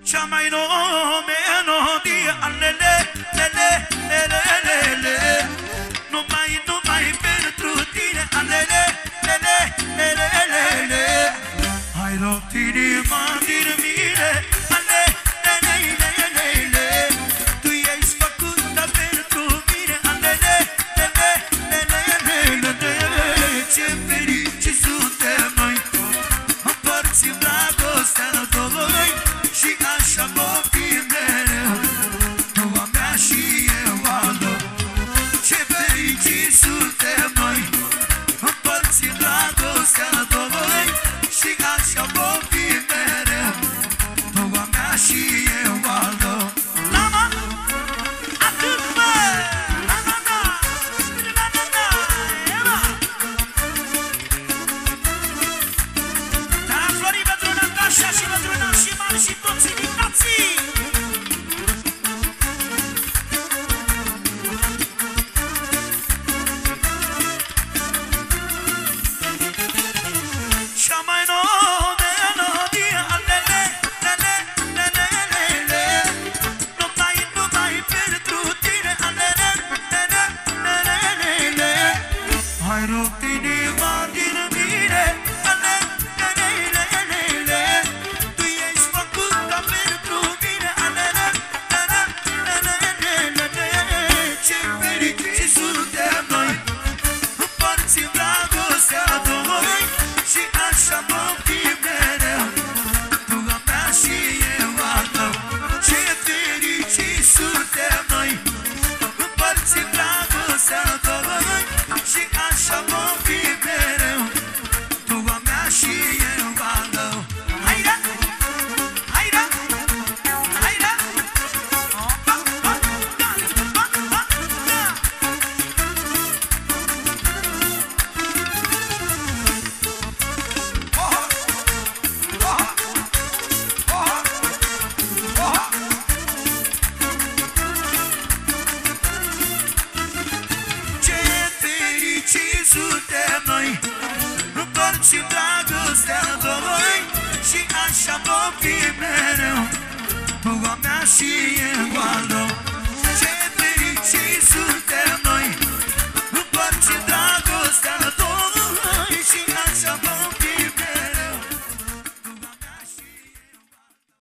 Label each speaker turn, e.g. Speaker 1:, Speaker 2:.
Speaker 1: Cea mai nouă melodie, alele, lele, lele, lele. Numai pentru tine, alele, lele, lele, lele. Hai rog inima din mine, ale, lele, lele, lele. Tu ești făcută pentru mine, alele, lele, lele, lele, lele. Ce fericiți suntem noi, împărțim dragostea doi și așa vom fi mereu, tu a mea și eu a lor. Ce fericiți suntem noi, împărțim dragostea doi și așa vom fi mereu, tu a mea și eu a lor. Mama, atât mă, la la la, la la la, Eva. Dar Florin pentru Natasha și pentru Nașiman și toți invitații. Cea mai nouă melodie, alele, lele, lele, lele. Numai pentru tine, alele, lele, lele, lele. Hai rog inima din mine, ale, lele, lele, lele. Tu ești făcută pentru mine, alele, lele, lele, lele. Ce fericiți suntem noi, împărțim dragostea doi și așa vom fi mereu, tu a mea și eu a tău. Ce fericiți suntem noi, împărțim dragostea doi și așa vom fi mereu, tu a mea și eu a tău. Haida, haida, haida. Ce fericiți suntem noi, împărțim dragostea doi și așa vom fi mereu, tu a mea și eu a lor.